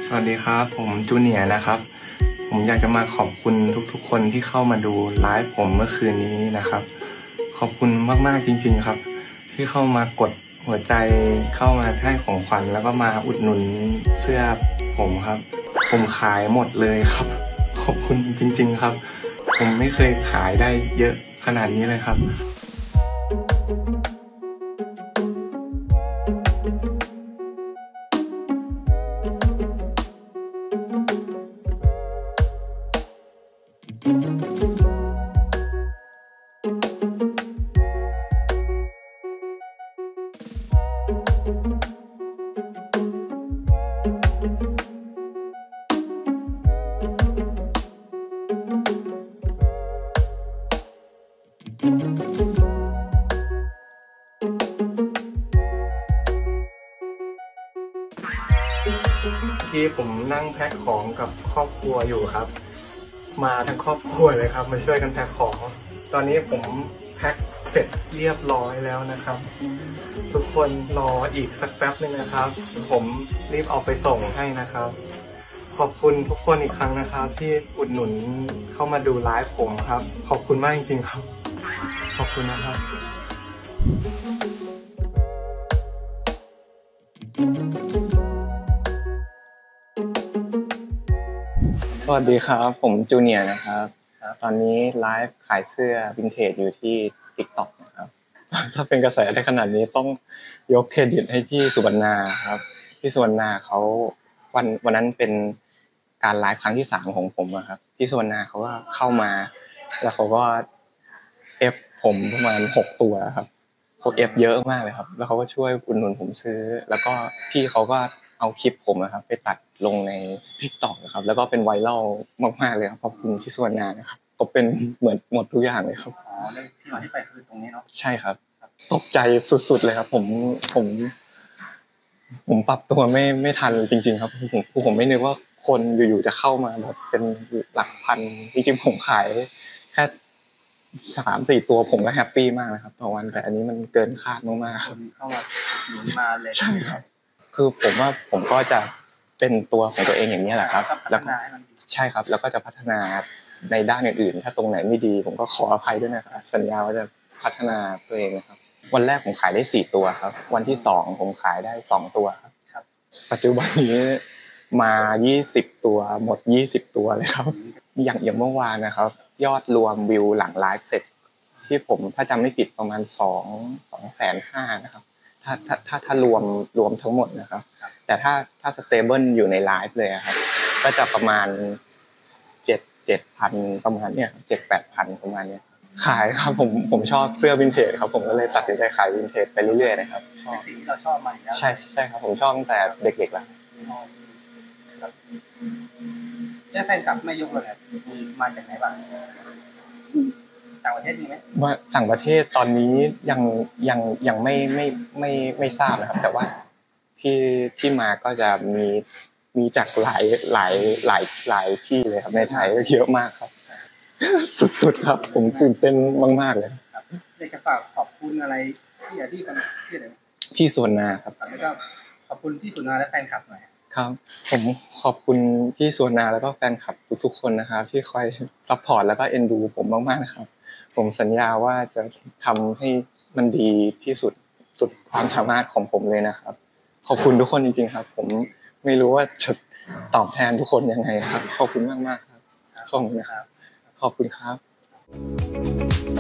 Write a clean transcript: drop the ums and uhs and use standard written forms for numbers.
สวัสดีครับผมจูเนียร์นะครับผมอยากจะมาขอบคุณทุกๆคนที่เข้ามาดูไลฟ์ผมเมื่อคืนนี้นะครับขอบคุณมากๆจริงๆครับที่เข้ามากดหัวใจเข้ามาให้ของขวัญแล้วก็มาอุดหนุนเสื้อผมครับผมขายหมดเลยครับขอบคุณจริงๆครับผมไม่เคยขายได้เยอะขนาดนี้เลยครับที่ผมนั่งแพ็คของกับครอบครัวอยู่ครับมาทั้งครอบครัวเลยครับมาช่วยกันแพ็คของตอนนี้ผมแพ็คเสร็จเรียบร้อยแล้วนะครับทุกคนรออีกสักแป๊บนึงนะครับผมรีบเอาไปส่งให้นะครับขอบคุณทุกคนอีกครั้งนะครับที่อุดหนุนเข้ามาดูไลฟ์ผมครับขอบคุณมากจริงๆครับขอบคุณนะครับสวัสดีครับผมจูเนียร์นะครับตอนนี้ไลฟ์ขายเสื้อวินเทจอยู่ที่ TikTok นะครับถ้าเป็นกระแสได้ขนาดนี้ต้องยกเครดิตให้พี่สุวรรณาครับพี่สุวรรณาเขาวันนั้นเป็นการไลฟ์ครั้งที่3ของผมครับพี่สุวรรณาเขาก็เข้ามาแล้วเขาก็เอฟผมประมาณ6ตัวครับเขาเอฟเยอะมากเลยครับแล้วเขาก็ช่วยอุดหนุนผมซื้อแล้วก็พี่เขาก็เอาคลิปผมนะครับไปตัดลงใน TikTok นะครับแล้วก็เป็นไวรัลมากๆเลยครับขอบคุณพี่สุวรรณานะครับก็เป็นเหมือนหมดทุกอย่างเลยครับที่มาที่ไปคือตรงนี้เนาะใช่ครับตกใจสุดๆเลยครับผมปรับตัวไม่ทันจริงๆครับผมไม่นึกว่าคนอยู่ๆจะเข้ามาแบบเป็นหลักพันจริงๆผมขายแค่3-4ตัวผมก็แฮปปี้มากนะครับต่อวันแต่อันนี้มันเกินคาดมากๆครับเข้ามาหนุนมาเลยใช่ครับคือผมว่าผมก็จะเป็นตัวของตัวเองอย่างนี้แหละครับแล้วก็ใช่ครับแล้วก็จะพัฒนาในด้านอื่นๆถ้าตรงไหนไม่ดีผมก็ขออภัยด้วยนะครับสัญญาว่าจะพัฒนาตัวเองนะครับวันแรกผมขายได้4ตัวครับวันที่2ผมขายได้2ตัวครับปัจจุบันนี้มา20ตัวหมด20ตัวเลยครับอย่างเมื่อวานนะครับยอดรวมวิวหลังไลฟ์เสร็จที่ผมถ้าจำไม่ผิดประมาณ2,500,000นะครับถ้ารวมทั้งหมดนะครับแต่ถ้าสเตเบิลอยู่ในไลฟ์เลยครับก็จะประมาณ7,000ประมาณเนี้ย 7-8,000 ประมาณเนี้ยขายครับผมชอบเสื้อวินเทจครับผมก็เลยตัดสินใจขายวินเทจไปเรื่อยๆนะครับเป็นสิ่งที่เราชอบมาอยู่แล้วใช่ครับผมชอบตั้งแต่เด็กๆแล้วแล้วแฟนคลับไม่ยกเลยมีมาจากไหนบ้างต่างประเทศมีไหมว่าต่างประเทศตอนนี้ยังไม่ทราบนะครับแต่ว่าที่มาก็จะมีจากหลายที่เลยครับในไทยก็เยอะมากครับสุดๆครับผมตื่นเต้นมากๆเลยครับอยากจะฝากขอบคุณอะไรที่คนที่อะไรที่สุวรรณาครับแล้วก็ขอบคุณที่สุวรรณาและแฟนคลับหน่อยครับผมขอบคุณพี่สุวรรณาแล้วก็แฟนคลับทุกๆคนนะครับที่คอยซัพพอร์ตแล้วก็เอ็นดูผมมากๆนะครับผมสัญญาว่าจะทำให้มันดีที่สุดความสามารถของผมเลยนะครับขอบคุณทุกคนจริงๆครับผมไม่รู้ว่าจะตอบแทนทุกคนยังไงครับขอบคุณมากๆครับขอบคุณครับขอบคุณครับ